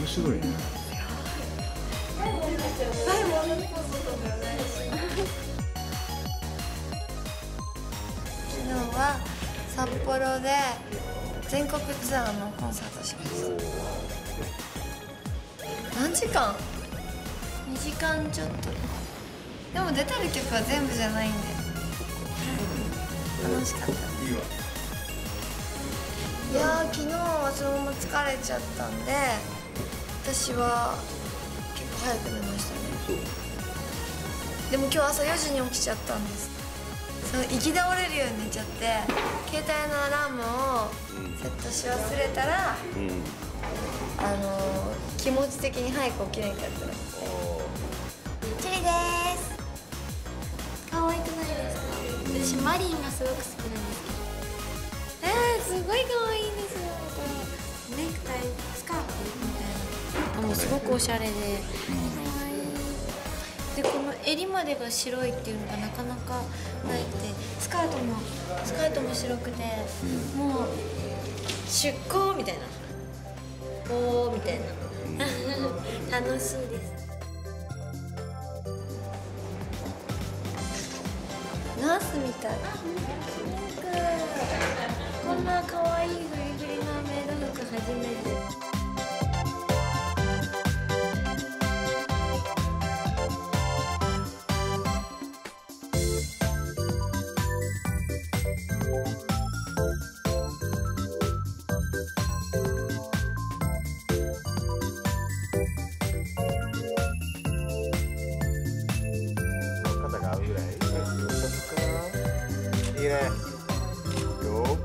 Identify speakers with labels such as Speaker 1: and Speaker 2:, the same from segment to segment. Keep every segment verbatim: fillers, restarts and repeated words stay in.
Speaker 1: 面白いね。
Speaker 2: 昨日は札幌で全国ツアーのコンサートしました。何時間？にじかんちょっと。でも出てる曲は全部じゃないんで楽しかった。いやー、昨日はそのまま疲れちゃったんで、私は結構早く寝ましたね。でも今日朝よじに起きちゃったんです。その行き倒れるように寝ちゃって、携帯のアラームをセットし忘れたら、うん、あのー、気持ち的に早く起きれなかったの。チリです。可愛くないですか？私マリンがすごく好きなんですけど。えー、すごい可愛いんですよ。ネクタイ、スカートみたいな。あ、もうすごくおしゃれで。可愛い。で、この襟までが白いっていうのがなかなかないって、スカートもスカートも白くて、もう出航みたいな。おーみたいな。楽しいです。ナースみたい。こんな可愛いフリフリなメイド服初めて。
Speaker 1: 肩が合うぐらい。いいね。よ。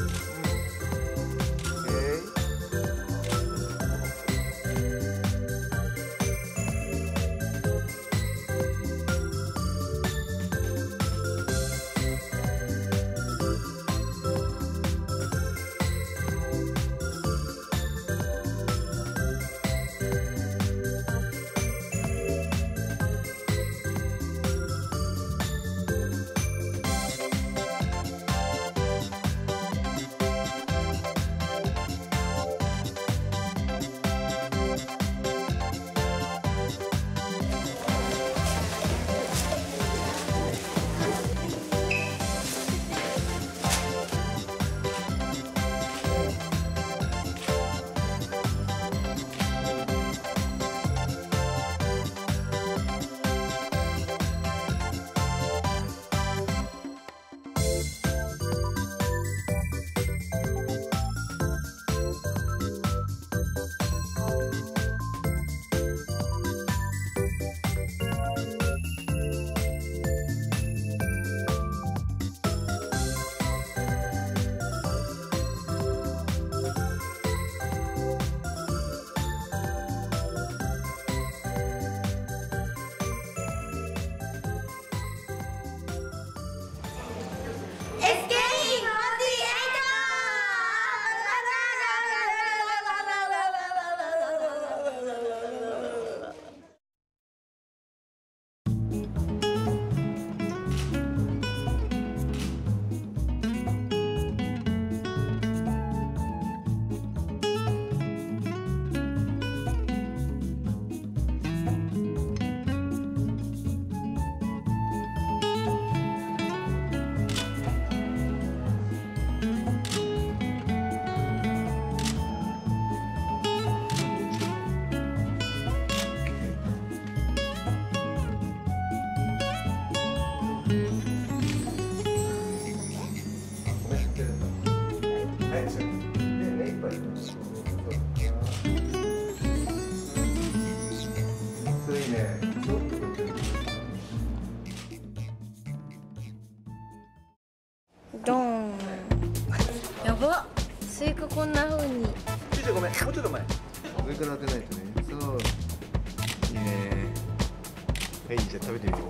Speaker 2: ドーン。やばっ、スイカこんな風に。
Speaker 1: ちょちょごめん、もうちょっと前。上から当てないとね。そう。いいね。はい、じゃあ食べてみよう。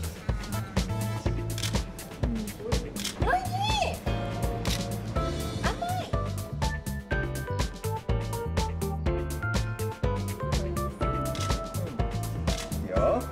Speaker 2: おいしい。甘い。
Speaker 1: いいよ。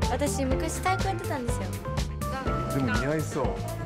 Speaker 2: 私昔太鼓やってたんですよ。
Speaker 1: でも似合いそう。